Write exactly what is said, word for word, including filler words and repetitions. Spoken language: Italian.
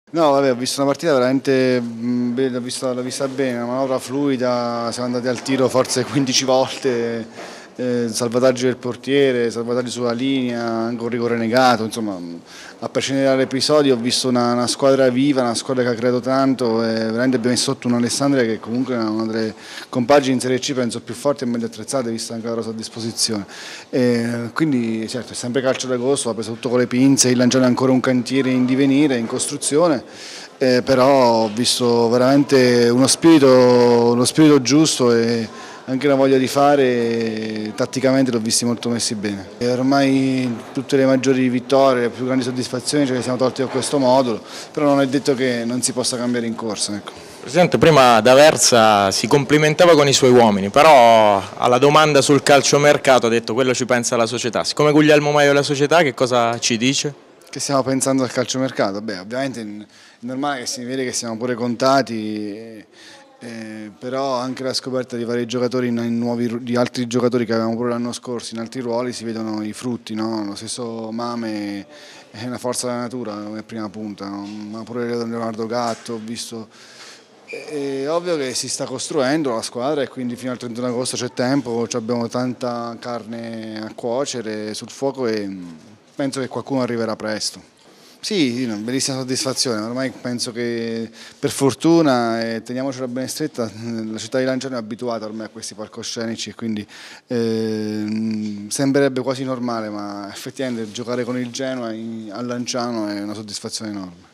No, vabbè, ho visto una partita veramente mh, be- l'ho vista, l'ho vista bene, una manovra fluida, siamo andati al tiro forse quindici volte, eh, salvataggi del portiere, salvataggi sulla linea, anche un rigore negato, insomma, mh, a prescindere dall'episodio ho visto una, una squadra viva, una squadra che ha creato tanto e veramente abbiamo messo sotto un Alessandria che comunque è una delle compagini in Serie C penso più forti e meglio attrezzate vista anche la rosa a disposizione. E quindi certo è sempre calcio d'agosto, ha preso tutto con le pinze, il Lanciano è ancora un cantiere in divenire, in costruzione, eh, però ho visto veramente uno spirito, uno spirito giusto e anche una voglia di fare, e tatticamente l'ho visti molto messi bene. E ormai tutte le maggiori vittorie, le più grandi soddisfazioni ce le siamo tolte con questo modulo, però non è detto che non si possa cambiare in corsa. Ecco. Presidente, prima D'Aversa si complimentava con i suoi uomini, però alla domanda sul calciomercato ha detto quello ci pensa la società. Siccome Guglielmo Maio è la società, che cosa ci dice? Che stiamo pensando al calciomercato? Beh, ovviamente è normale che si vede che siamo pure contati, eh, eh, però anche la scoperta di vari giocatori, in, in nuovi, di altri giocatori che avevamo pure l'anno scorso in altri ruoli, si vedono i frutti, no? Lo stesso Mame è una forza della natura come prima punta, no? Ma pure Leonardo Gatto, ho visto. È ovvio che si sta costruendo la squadra e quindi fino al trentuno agosto c'è tempo, abbiamo tanta carne a cuocere sul fuoco e penso che qualcuno arriverà presto. Sì, una bellissima soddisfazione, ormai penso che per fortuna, e teniamocela bene stretta, la città di Lanciano è abituata ormai a questi palcoscenici e quindi eh, sembrerebbe quasi normale, ma effettivamente giocare con il Genoa in- a Lanciano è una soddisfazione enorme.